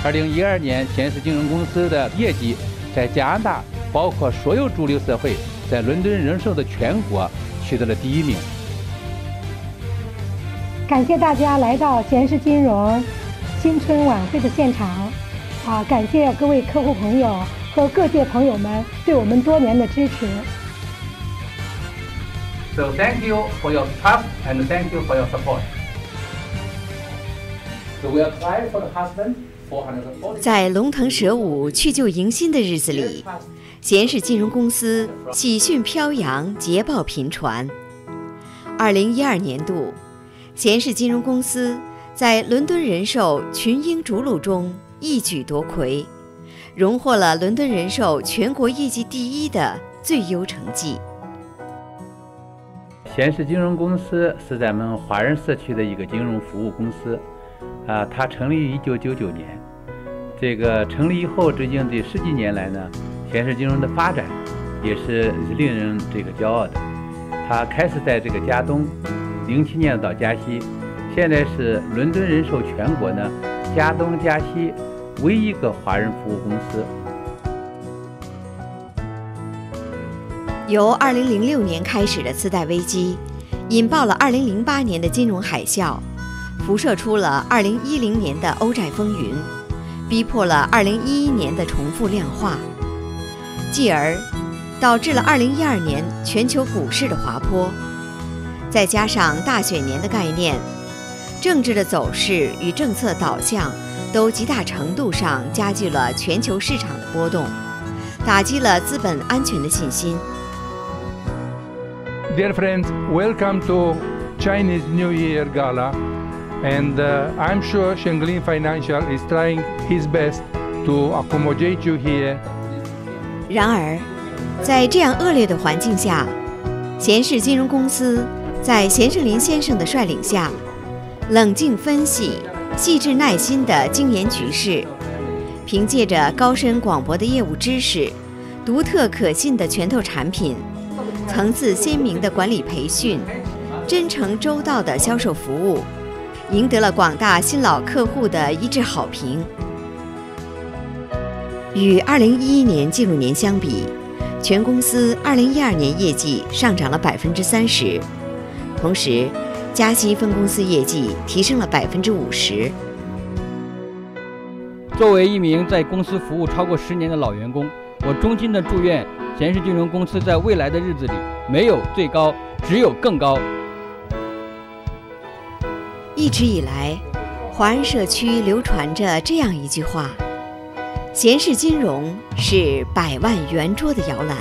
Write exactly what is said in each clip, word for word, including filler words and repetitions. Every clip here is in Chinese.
二零一二年，贤士金融公司的业绩在加拿大，包括所有主流社会，在伦敦人寿的全国取得了第一名。 感谢大家来到贤士金融新春晚会的现场，啊，感谢各位客户朋友和各界朋友们对我们多年的支持。 So thank you for your trust and thank you for your support. So we apply for the husband. 在龙腾蛇舞、去旧迎新的日子里，贤士金融公司喜讯飘扬，捷报频传。二零一二年度，贤士金融公司在伦敦人寿群英逐鹿中一举夺魁，荣获了伦敦人寿全国业绩第一的最优成绩。 贤士金融公司是咱们华人社区的一个金融服务公司。啊，它成立于一九九九年，这个成立以后，最近这十几年来呢，贤士金融的发展也是令人这个骄傲的。它开始在这个加东，零七年到加西，现在是伦敦人寿全国呢加东加西唯一一个华人服务公司。 由二零零六年开始的次贷危机，引爆了二零零八年的金融海啸。辐射出了二零一零年的欧债风云，逼迫了二零一一年的重复量化，继而导致了二零一二年全球股市的滑坡。再加上大选年的概念，政治的走势与政策导向都极大程度上加剧了全球市场的波动，打击了资本安全的信心。 Dear friends, welcome to Chinese New Year Gala.And uh, I'm sure Shenglin Financial is trying his best to accommodate you here. 然而，在这样恶劣的环境下，贤士金融公司在贤士林先生的率领下，冷静分析、细致耐心地精研局势，凭借着高深广博的业务知识、独特可信的拳头产品、层次鲜明的管理培训、真诚周到的销售服务，赢得了广大新老客户的一致好评。与二零一一年记录年相比，全公司二零一二年业绩上涨了百分之三十，同时加西分公司业绩提升了百分之五十。 作为一名在公司服务超过十年的老员工，我衷心的祝愿贤士金融公司在未来的日子里没有最高，只有更高。 一直以来，华人社区流传着这样一句话：贤士金融是百万圆桌的摇篮。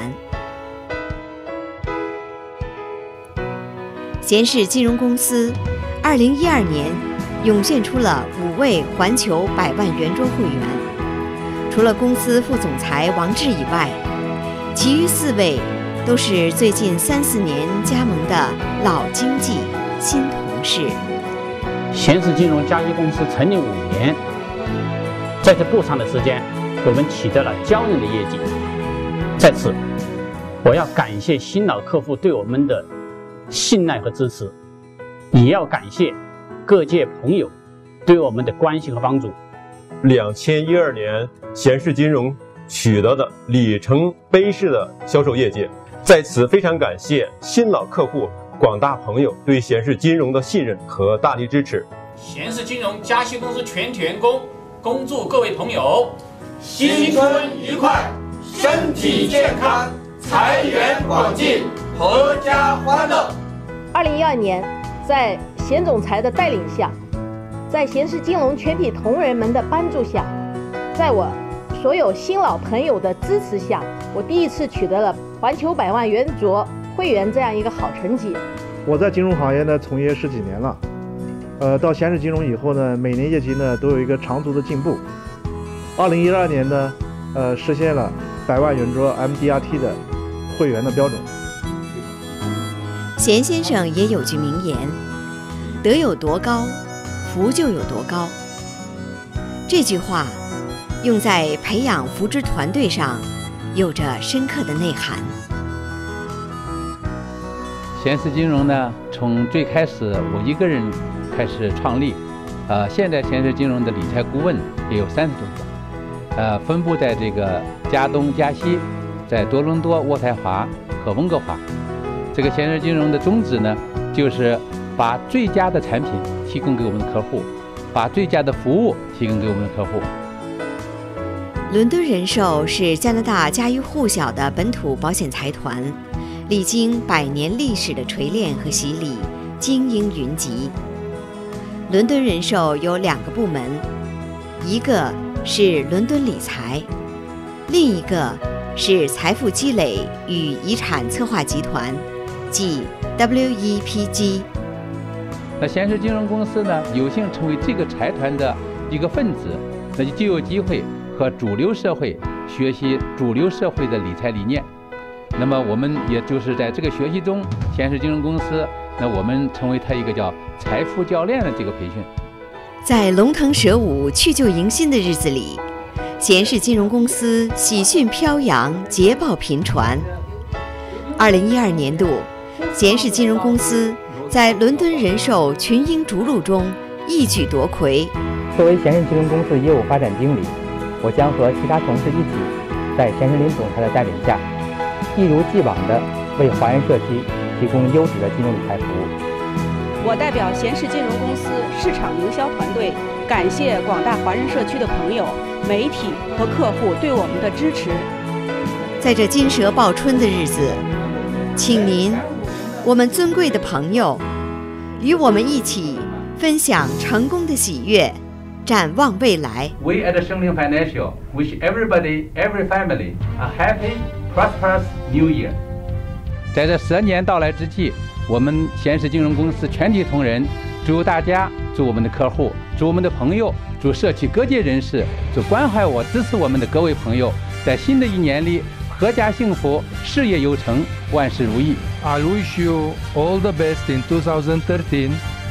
贤士金融公司二零一二年涌现出了五位环球百万圆桌会员，除了公司副总裁王志以外，其余四位都是最近三四年加盟的老经济新同事。 贤士金融加西公司成立五年，在这不长的时间，我们取得了骄人的业绩。在此，我要感谢新老客户对我们的信赖和支持，也要感谢各界朋友对我们的关心和帮助。 两千一二年，贤士金融取得的里程碑式的销售业绩，在此非常感谢新老客户、广大朋友对贤士金融的信任和大力支持。 贤士金融加西公司全体员工恭祝各位朋友新春愉快，身体健康，财源广进，阖家欢乐。 二零一二年，在贤总裁的带领下，在贤士金融全体同仁们的帮助下，在我所有新老朋友的支持下，我第一次取得了环球百万圆桌会员这样一个好成绩。 我在金融行业呢从业十几年了，呃，到贤士金融以后呢，每年业绩呢都有一个长足的进步。二零一二年呢，呃，实现了百万圆桌 M D R T 的会员的标准。 贤先生也有句名言：德有多高，福就有多高。这句话用在培养福祉团队上，有着深刻的内涵。 贤士金融呢，从最开始我一个人开始创立， 呃，现在贤士金融的理财顾问也有三十多个，呃，分布在这个加东、加西，在多伦多、渥太华和温哥华。这个贤士金融的宗旨呢，就是把最佳的产品提供给我们的客户，把最佳的服务提供给我们的客户。 伦敦人寿是加拿大家喻户晓的本土保险财团，历经百年历史的锤炼和洗礼，精英云集。伦敦人寿有两个部门，一个是伦敦理财，另一个是财富积累与遗产策划集团，即 W E P G。 那贤士金融公司呢，有幸成为这个财团的一个分子，那就有机会和主流社会学习主流社会的理财理念。那么我们也就是在这个学习中，贤士金融公司，那我们成为它一个叫财富教练的这个培训。 在龙腾蛇舞、去旧迎新的日子里，贤士金融公司喜讯飘扬，捷报频传。二零一二年度，贤士金融公司在伦敦人寿群英逐鹿中一举夺魁。 作为贤士金融公司业务发展经理，我将和其他同事一起，在贤士林总裁的带领下，一如既往地为华人社区提供优质的金融理财服务。 我代表贤士金融公司市场营销团队，感谢广大华人社区的朋友、媒体和客户对我们的支持。 在这金蛇报春的日子，请您，我们尊贵的朋友，与我们一起分享成功的喜悦，展望未来。 We at Shenglin Financial wish everybody, every family a happy, prosperous New Year. 在这蛇年到来之际，我们贤士金融公司全体同仁祝大家、祝我们的客户、祝我们的朋友、祝社区各界人士、祝关怀我、支持我们的各位朋友，在新的一年里阖家幸福，事业有成，万事如意。 I wish you all the best in two thousand thirteen,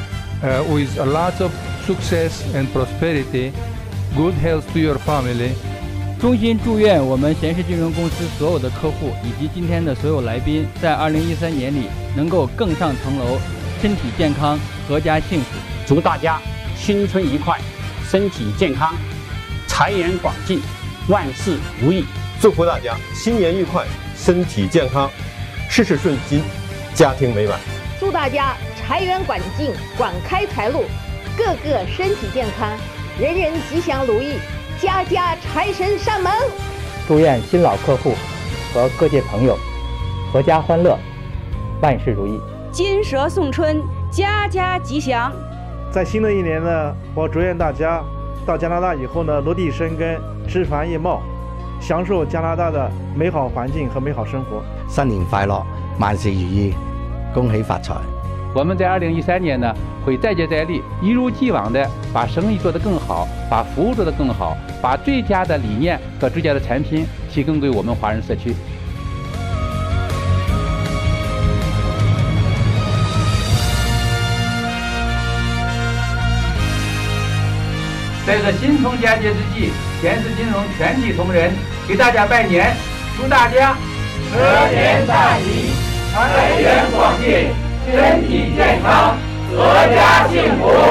uh, with a lot of success and prosperity, good health to your family. 衷心祝愿我们贤士金融公司所有的客户以及今天的所有来宾，在二零一三年里能够更上层楼，身体健康，阖家幸福。 祝大家新春愉快，身体健康，财源广进，万事如意。 祝福大家新年愉快，身体健康，事事顺心，家庭美满。 祝大家财源广进，广开财路，个个身体健康，人人吉祥如意，家家财神上门。 祝愿新老客户和各界朋友阖家欢乐，万事如意。 金蛇送春，家家吉祥。 在新的一年呢，我祝愿大家到加拿大以后呢，落地生根，枝繁叶茂，享受加拿大的美好环境和美好生活。 新年快乐，万事如意，恭喜发财。 我们在二零一三年呢，会再接再厉，一如既往的把生意做得更好，把服务做得更好，把最佳的理念和最佳的产品提供给我们华人社区。在这新春佳节之际，贤士金融全体同仁给大家拜年，祝大家蛇年大吉，财源广进，身体健康，阖家幸福。